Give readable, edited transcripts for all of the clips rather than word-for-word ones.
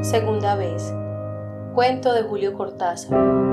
Segunda vez. Cuento de Julio Cortázar.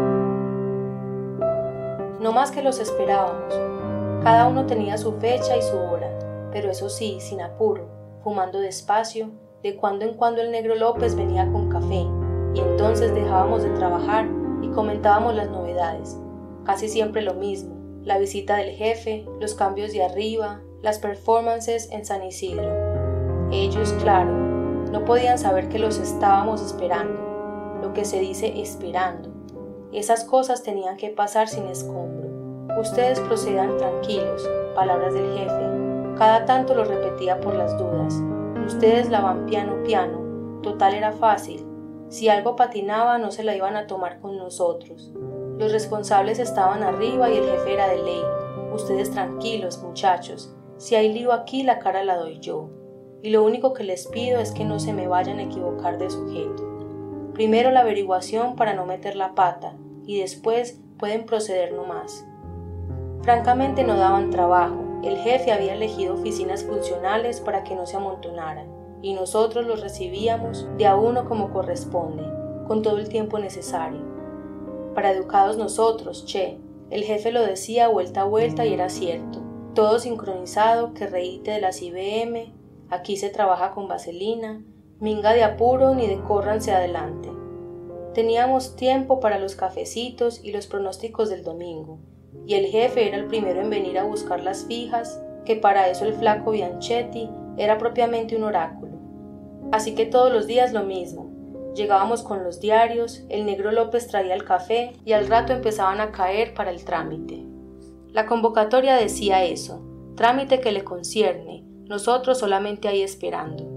No más que los esperábamos. Cada uno tenía su fecha y su hora, pero eso sí, sin apuro, fumando despacio. De cuando en cuando el negro López venía con café, y entonces dejábamos de trabajar y comentábamos las novedades. Casi siempre lo mismo, la visita del jefe, los cambios de arriba, las performances en San Isidro. Ellos, claro, no podían saber que los estábamos esperando, lo que se dice esperando. Esas cosas tenían que pasar sin escombro. Ustedes procedan tranquilos, palabras del jefe. Cada tanto lo repetía por las dudas. Ustedes la van piano piano, total era fácil. Si algo patinaba no se la iban a tomar con nosotros. Los responsables estaban arriba y el jefe era de ley. Ustedes tranquilos, muchachos. Si hay lío aquí, la cara la doy yo. Y lo único que les pido es que no se me vayan a equivocar de sujeto. Primero la averiguación para no meter la pata, y después pueden proceder nomás. Francamente no daban trabajo. El jefe había elegido oficinas funcionales para que no se amontonaran, y nosotros los recibíamos de a uno como corresponde, con todo el tiempo necesario. Para educados nosotros, che, el jefe lo decía vuelta a vuelta y era cierto. Todo sincronizado, que reíte de las IBM, aquí se trabaja con vaselina, minga de apuro ni de córranse adelante. Teníamos tiempo para los cafecitos y los pronósticos del domingo, y el jefe era el primero en venir a buscar las fijas, que para eso el flaco Bianchetti era propiamente un oráculo. Así que todos los días lo mismo. Llegábamos con los diarios, el negro López traía el café y al rato empezaban a caer para el trámite. La convocatoria decía eso, trámite que le concierne, nosotros solamente ahí esperando.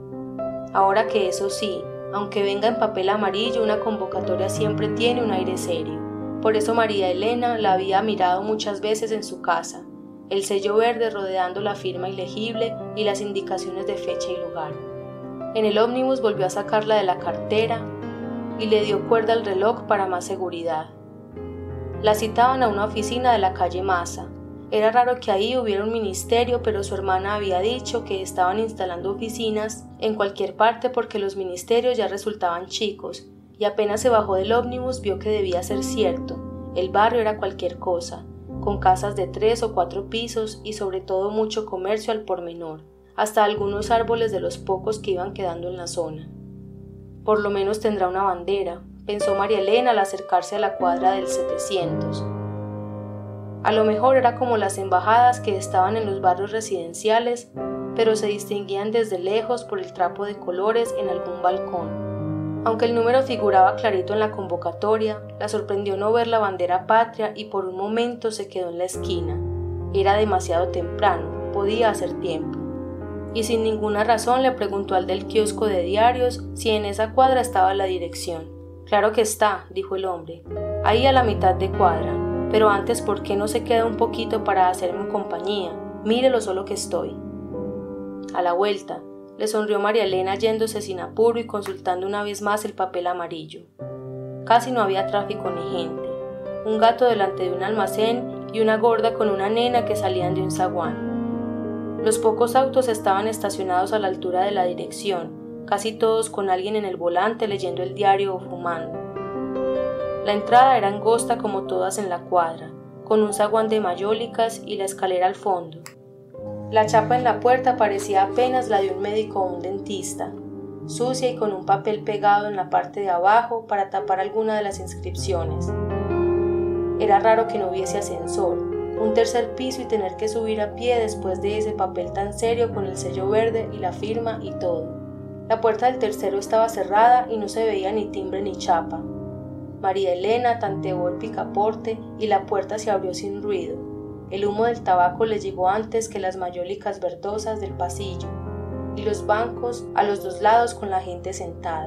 Ahora que eso sí, aunque venga en papel amarillo, una convocatoria siempre tiene un aire serio. Por eso María Elena la había mirado muchas veces en su casa, el sello verde rodeando la firma ilegible y las indicaciones de fecha y lugar. En el ómnibus volvió a sacarla de la cartera y le dio cuerda al reloj para más seguridad. La citaban a una oficina de la calle Maza. Era raro que ahí hubiera un ministerio, pero su hermana había dicho que estaban instalando oficinas en cualquier parte porque los ministerios ya resultaban chicos, y apenas se bajó del ómnibus vio que debía ser cierto. El barrio era cualquier cosa, con casas de 3 o 4 pisos y sobre todo mucho comercio al por menor, hasta algunos árboles de los pocos que iban quedando en la zona. Por lo menos tendrá una bandera, pensó María Elena al acercarse a la cuadra del 700. A lo mejor era como las embajadas que estaban en los barrios residenciales, pero se distinguían desde lejos por el trapo de colores en algún balcón. Aunque el número figuraba clarito en la convocatoria, la sorprendió no ver la bandera patria y por un momento se quedó en la esquina. Era demasiado temprano, podía hacer tiempo. Y sin ninguna razón le preguntó al del kiosco de diarios si en esa cuadra estaba la dirección. Claro que está, dijo el hombre, ahí a la mitad de cuadra, pero antes ¿por qué no se queda un poquito para hacerme compañía? Mire lo solo que estoy. A la vuelta, le sonrió María Elena yéndose sin apuro y consultando una vez más el papel amarillo. Casi no había tráfico ni gente. Un gato delante de un almacén y una gorda con una nena que salían de un zaguán. Los pocos autos estaban estacionados a la altura de la dirección, casi todos con alguien en el volante leyendo el diario o fumando. La entrada era angosta como todas en la cuadra, con un zaguán de mayólicas y la escalera al fondo. La chapa en la puerta parecía apenas la de un médico o un dentista, sucia y con un papel pegado en la parte de abajo para tapar alguna de las inscripciones. Era raro que no hubiese ascensor, un tercer piso y tener que subir a pie después de ese papel tan serio con el sello verde y la firma y todo. La puerta del tercero estaba cerrada y no se veía ni timbre ni chapa. María Elena tanteó el picaporte y la puerta se abrió sin ruido. El humo del tabaco le llegó antes que las mayólicas verdosas del pasillo y los bancos a los dos lados con la gente sentada.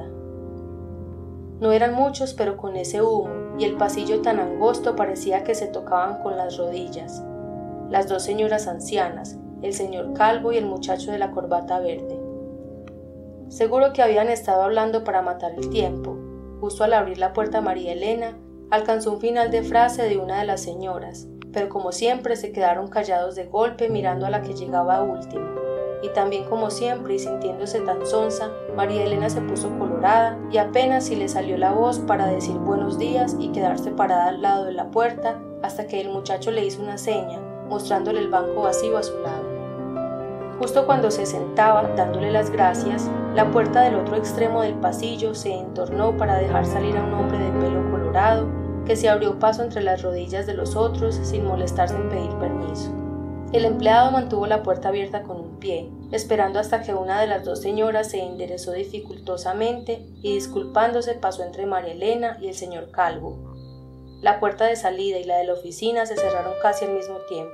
No eran muchos, pero con ese humo y el pasillo tan angosto parecía que se tocaban con las rodillas. Las dos señoras ancianas, el señor calvo y el muchacho de la corbata verde. Seguro que habían estado hablando para matar el tiempo. Justo al abrir la puerta María Elena, alcanzó un final de frase de una de las señoras, pero como siempre se quedaron callados de golpe mirando a la que llegaba última. y también como siempre y sintiéndose tan sonsa, María Elena se puso colorada y apenas si le salió la voz para decir buenos días y quedarse parada al lado de la puerta hasta que el muchacho le hizo una seña, mostrándole el banco vacío a su lado. Justo cuando se sentaba, dándole las gracias, la puerta del otro extremo del pasillo se entornó para dejar salir a un hombre de pelo colorado que se abrió paso entre las rodillas de los otros sin molestarse en pedir permiso. El empleado mantuvo la puerta abierta con un pie, esperando hasta que una de las dos señoras se enderezó dificultosamente y disculpándose pasó entre María Elena y el señor Calvo. La puerta de salida y la de la oficina se cerraron casi al mismo tiempo,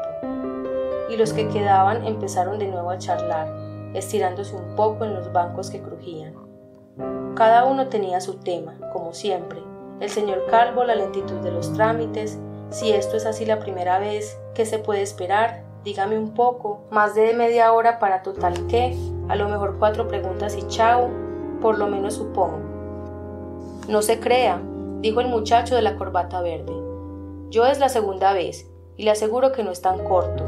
y los que quedaban empezaron de nuevo a charlar, estirándose un poco en los bancos que crujían. Cada uno tenía su tema, como siempre. El señor Calvo, la lentitud de los trámites. Si esto es así la primera vez, ¿qué se puede esperar? Dígame un poco. Más de media hora para total qué, a lo mejor 4 preguntas y chao, por lo menos supongo. No se crea, dijo el muchacho de la corbata verde. Yo es la segunda vez, y le aseguro que no es tan corto.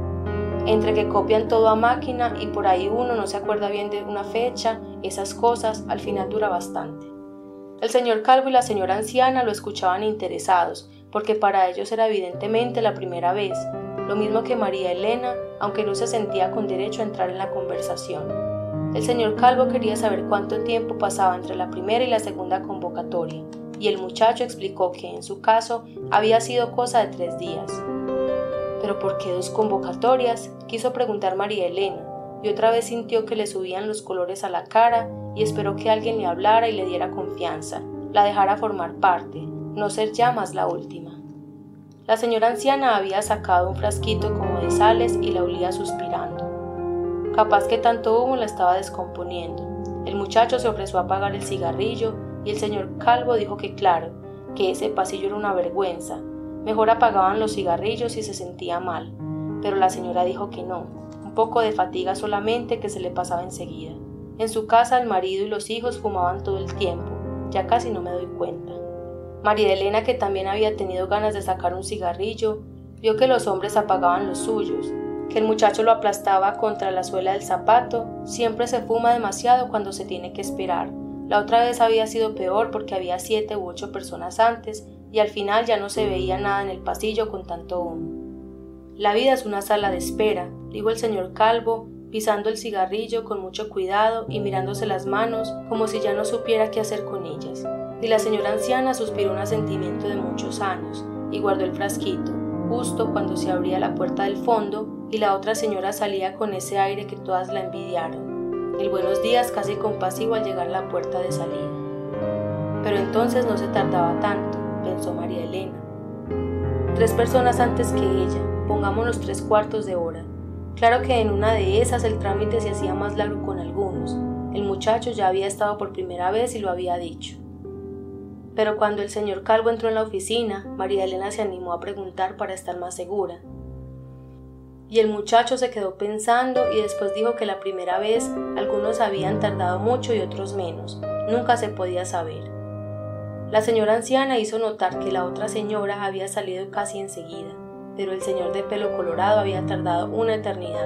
Entre que copian todo a máquina y por ahí uno no se acuerda bien de una fecha, esas cosas, al final dura bastante. El señor Calvo y la señora anciana lo escuchaban interesados, porque para ellos era evidentemente la primera vez, lo mismo que María Elena, aunque no se sentía con derecho a entrar en la conversación. El señor Calvo quería saber cuánto tiempo pasaba entre la primera y la segunda convocatoria, y el muchacho explicó que, en su caso, había sido cosa de 3 días. ¿Pero por qué 2 convocatorias?, quiso preguntar María Elena, y otra vez sintió que le subían los colores a la cara y esperó que alguien le hablara y le diera confianza, la dejara formar parte, no ser ya más la última. La señora anciana había sacado un frasquito como de sales y la olía suspirando. Capaz que tanto humo la estaba descomponiendo. El muchacho se ofreció a apagar el cigarrillo y el señor Calvo dijo que claro, que ese pasillo era una vergüenza. Mejor apagaban los cigarrillos si se sentía mal. Pero la señora dijo que no, un poco de fatiga solamente que se le pasaba enseguida. En su casa el marido y los hijos fumaban todo el tiempo, ya casi no me doy cuenta. María Elena, que también había tenido ganas de sacar un cigarrillo, vio que los hombres apagaban los suyos, que el muchacho lo aplastaba contra la suela del zapato. Siempre se fuma demasiado cuando se tiene que esperar. La otra vez había sido peor porque había 7 u 8 personas antes y al final ya no se veía nada en el pasillo con tanto humo. La vida es una sala de espera, dijo el señor Calvo, pisando el cigarrillo con mucho cuidado y mirándose las manos como si ya no supiera qué hacer con ellas. Y la señora anciana suspiró un asentimiento de muchos años y guardó el frasquito, justo cuando se abría la puerta del fondo y la otra señora salía con ese aire que todas la envidiaron. El buenos días casi compasivo al llegar a la puerta de salida. Pero entonces no se tardaba tanto, pensó María Elena. 3 personas antes que ella, pongámonos 3/4 de hora. Claro que en una de esas el trámite se hacía más largo con algunos. El muchacho ya había estado por primera vez y lo había dicho. Pero cuando el señor Calvo entró en la oficina, María Elena se animó a preguntar para estar más segura. Y el muchacho se quedó pensando y después dijo que la primera vez algunos habían tardado mucho y otros menos. Nunca se podía saber. La señora anciana hizo notar que la otra señora había salido casi enseguida, pero el señor de pelo colorado había tardado una eternidad.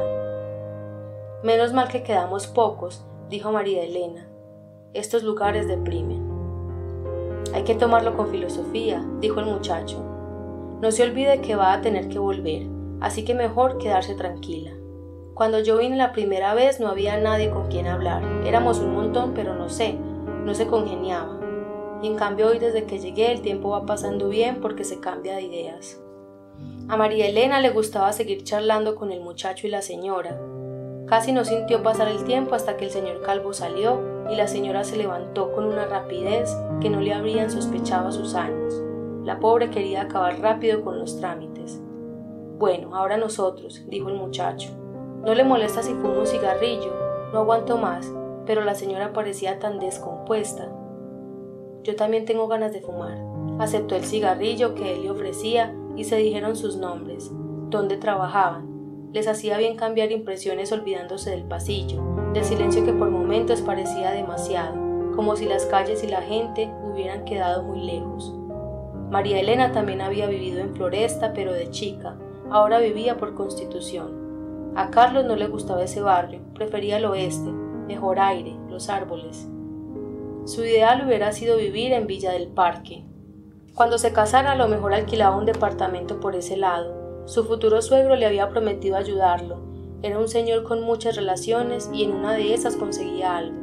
Menos mal que quedamos pocos, dijo María Elena. Estos lugares deprimen. Hay que tomarlo con filosofía, dijo el muchacho. No se olvide que va a tener que volver, así que mejor quedarse tranquila. Cuando yo vine la primera vez no había nadie con quien hablar. Éramos un montón, pero no se congeniaba. Y en cambio hoy desde que llegué el tiempo va pasando bien porque se cambia de ideas. A María Elena le gustaba seguir charlando con el muchacho y la señora. Casi no sintió pasar el tiempo hasta que el señor Calvo salió y la señora se levantó con una rapidez que no le habrían sospechado a sus años. La pobre quería acabar rápido con los trámites. Bueno, ahora nosotros, dijo el muchacho. No le molesta si fumo un cigarrillo, no aguanto más, pero la señora parecía tan descompuesta. Yo también tengo ganas de fumar. Aceptó el cigarrillo que él le ofrecía y se dijeron sus nombres, dónde trabajaban. Les hacía bien cambiar impresiones olvidándose del pasillo, del silencio que por momentos parecía demasiado, como si las calles y la gente hubieran quedado muy lejos. María Elena también había vivido en Floresta, pero de chica, ahora vivía por constitución. A Carlos no le gustaba ese barrio, prefería el oeste, mejor aire, los árboles. Su ideal hubiera sido vivir en Villa del Parque. Cuando se casara, a lo mejor alquilaba un departamento por ese lado. Su futuro suegro le había prometido ayudarlo. Era un señor con muchas relaciones y en una de esas conseguía algo.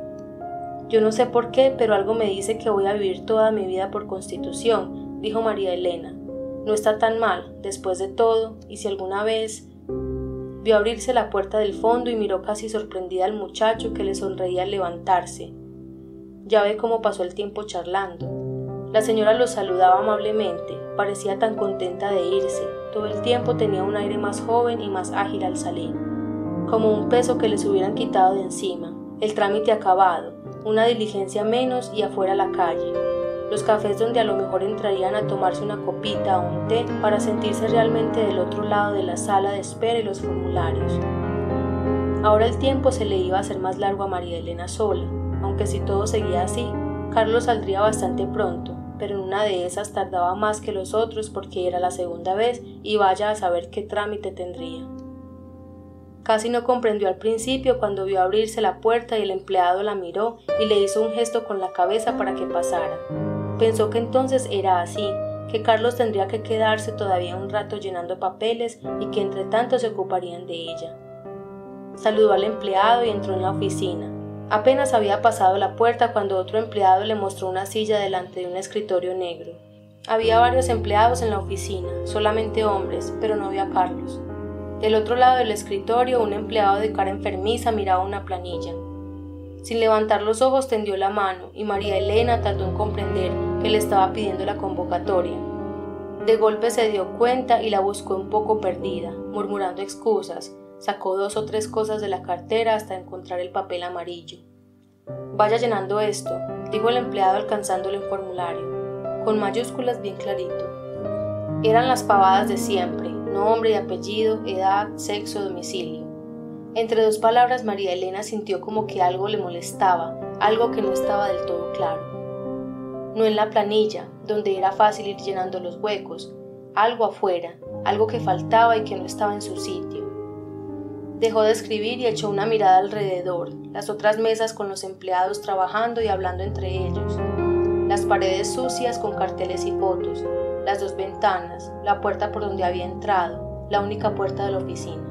Yo no sé por qué, pero algo me dice que voy a vivir toda mi vida por constitución, dijo María Elena. No está tan mal, después de todo, y si alguna vez... Vio abrirse la puerta del fondo y miró casi sorprendida al muchacho que le sonreía al levantarse. Ya ve cómo pasó el tiempo charlando. La señora lo saludaba amablemente, parecía tan contenta de irse. Todo el tiempo tenía un aire más joven y más ágil al salir, como un peso que les hubieran quitado de encima, el trámite acabado, una diligencia menos y afuera la calle. Los cafés donde a lo mejor entrarían a tomarse una copita o un té para sentirse realmente del otro lado de la sala de espera y los formularios. Ahora el tiempo se le iba a hacer más largo a María Elena sola, aunque si todo seguía así, Carlos saldría bastante pronto, pero en una de esas tardaba más que los otros porque era la segunda vez y vaya a saber qué trámite tendría. Casi no comprendió al principio cuando vio abrirse la puerta y el empleado la miró y le hizo un gesto con la cabeza para que pasara. Pensó que entonces era así, que Carlos tendría que quedarse todavía un rato llenando papeles y que entre tanto se ocuparían de ella. Saludó al empleado y entró en la oficina. Apenas había pasado la puerta cuando otro empleado le mostró una silla delante de un escritorio negro. Había varios empleados en la oficina, solamente hombres, pero no vio a Carlos. Del otro lado del escritorio, un empleado de cara enfermiza miraba una planilla. Sin levantar los ojos tendió la mano y María Elena tardó en comprender que le estaba pidiendo la convocatoria. De golpe se dio cuenta y la buscó un poco perdida, murmurando excusas. Sacó 2 o 3 cosas de la cartera hasta encontrar el papel amarillo. «Vaya llenando esto», dijo el empleado alcanzándole un formulario, con mayúsculas bien clarito. Eran las pavadas de siempre, nombre y apellido, edad, sexo, domicilio. Entre 2 palabras María Elena sintió como que algo le molestaba, algo que no estaba del todo claro. No en la planilla, donde era fácil ir llenando los huecos, algo afuera, algo que faltaba y que no estaba en su sitio. Dejó de escribir y echó una mirada alrededor, las otras mesas con los empleados trabajando y hablando entre ellos, las paredes sucias con carteles y fotos, las 2 ventanas, la puerta por donde había entrado, la única puerta de la oficina.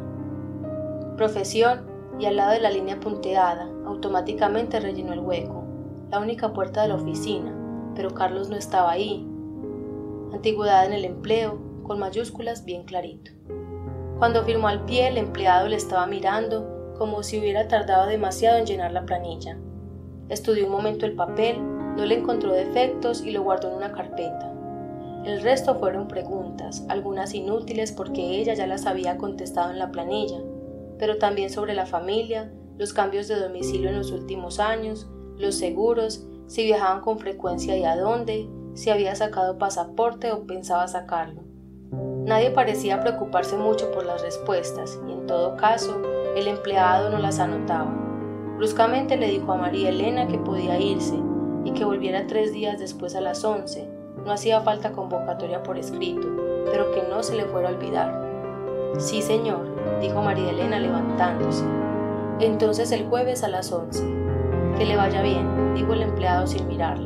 Profesión y al lado de la línea punteada, automáticamente rellenó el hueco, la única puerta de la oficina, pero Carlos no estaba ahí. Antigüedad en el empleo, con mayúsculas bien clarito. Cuando firmó al pie, el empleado le estaba mirando como si hubiera tardado demasiado en llenar la planilla. Estudió un momento el papel, no le encontró defectos y lo guardó en una carpeta. El resto fueron preguntas, algunas inútiles porque ella ya las había contestado en la planilla, pero también sobre la familia, los cambios de domicilio en los últimos años, los seguros, si viajaban con frecuencia y a dónde, si había sacado pasaporte o pensaba sacarlo. Nadie parecía preocuparse mucho por las respuestas y en todo caso el empleado no las anotaba. Bruscamente le dijo a María Elena que podía irse y que volviera 3 días después a las 11. No hacía falta convocatoria por escrito, pero que no se le fuera a olvidar. Sí, señor, dijo María Elena levantándose. Entonces el jueves a las 11. Que le vaya bien, dijo el empleado sin mirarla.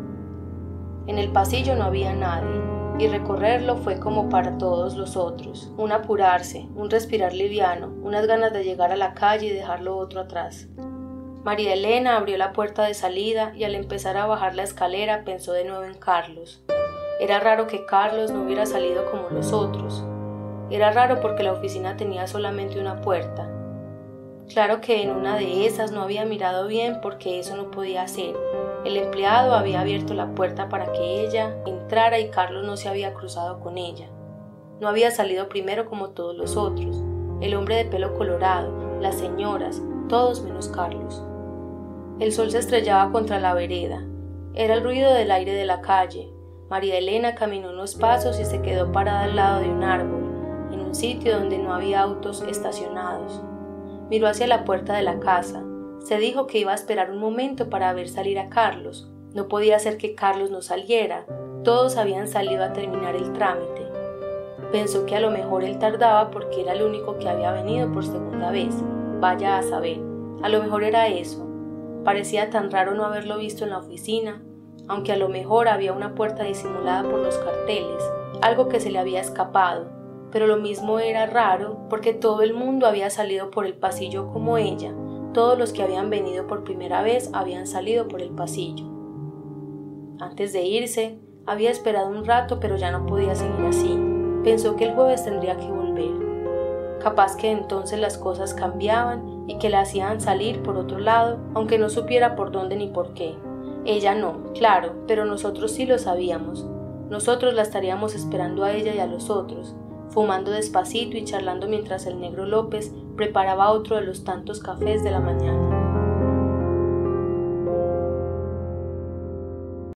En el pasillo no había nadie, y recorrerlo fue como para todos los otros, un apurarse, un respirar liviano, unas ganas de llegar a la calle y dejar lo otro atrás. María Elena abrió la puerta de salida y al empezar a bajar la escalera pensó de nuevo en Carlos. Era raro que Carlos no hubiera salido como los otros. Era raro porque la oficina tenía solamente una puerta. Claro que en una de esas no había mirado bien porque eso no podía ser. El empleado había abierto la puerta para que ella entrara y Carlos no se había cruzado con ella. No había salido primero como todos los otros, el hombre de pelo colorado, las señoras, todos menos Carlos. El sol se estrellaba contra la vereda. Era el ruido del aire de la calle. María Elena caminó unos pasos y se quedó parada al lado de un árbol, en un sitio donde no había autos estacionados. Miró hacia la puerta de la casa. Se dijo que iba a esperar un momento para ver salir a Carlos. No podía ser que Carlos no saliera. Todos habían salido a terminar el trámite. Pensó que a lo mejor él tardaba porque era el único que había venido por segunda vez. Vaya a saber, a lo mejor era eso. Parecía tan raro no haberlo visto en la oficina, aunque a lo mejor había una puerta disimulada por los carteles, algo que se le había escapado, pero lo mismo era raro porque todo el mundo había salido por el pasillo como ella. Todos los que habían venido por primera vez habían salido por el pasillo. Antes de irse, había esperado un rato, pero ya no podía seguir así. Pensó que el jueves tendría que volver. Capaz que entonces las cosas cambiaban y que la hacían salir por otro lado, aunque no supiera por dónde ni por qué. Ella no, claro, pero nosotros sí lo sabíamos. Nosotros la estaríamos esperando a ella y a los otros, fumando despacito y charlando mientras el negro López preparaba otro de los tantos cafés de la mañana.